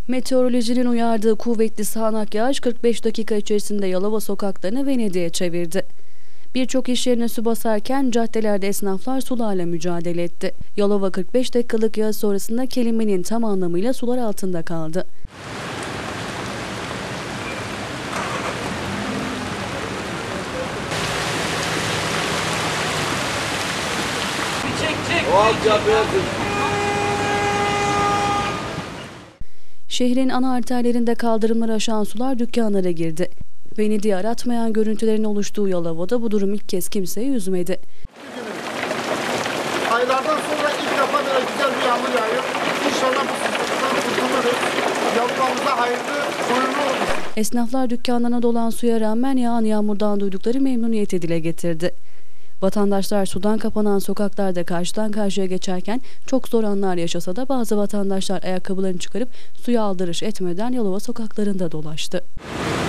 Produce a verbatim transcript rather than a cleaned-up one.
Meteorolojinin uyardığı kuvvetli sağanak yağış kırk beş dakika içerisinde Yalova sokaklarını Venedik'e çevirdi. Birçok iş yerine su basarken caddelerde esnaflar sularla mücadele etti. Yalova kırk beş dakikalık yağış sonrasında kelimenin tam anlamıyla sular altında kaldı. Çek çek. Şehrin ana arterlerinde kaldırımları aşan sular dükkanlara girdi. Venedik'i aratmayan görüntülerin oluştuğu Yalova'da bu durum ilk kez kimseyi üzmedi. Aylardan sonra ilk defa böyle güzel bir yağmur yağıyor. İnşallah bu sıkıntıdan kurtuluruz. Yalova'mıza hayırlı, uğurlu olsun. Esnaflar dükkanlarına dolan suya rağmen yağan yağmurdan duydukları memnuniyeti dile getirdi. Vatandaşlar sudan kapanan sokaklarda karşıdan karşıya geçerken çok zor anlar yaşasa da bazı vatandaşlar ayakkabılarını çıkarıp suya aldırış etmeden Yalova sokaklarında dolaştı.